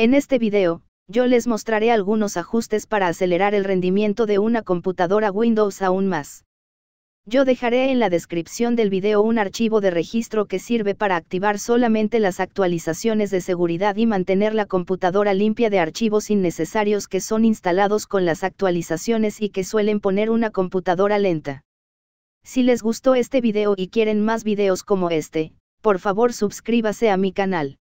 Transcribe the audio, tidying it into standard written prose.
En este video, yo les mostraré algunos ajustes para acelerar el rendimiento de una computadora Windows aún más. Yo dejaré en la descripción del video un archivo de registro que sirve para activar solamente las actualizaciones de seguridad y mantener la computadora limpia de archivos innecesarios que son instalados con las actualizaciones y que suelen poner una computadora lenta. Si les gustó este video y quieren más videos como este, por favor suscríbase a mi canal.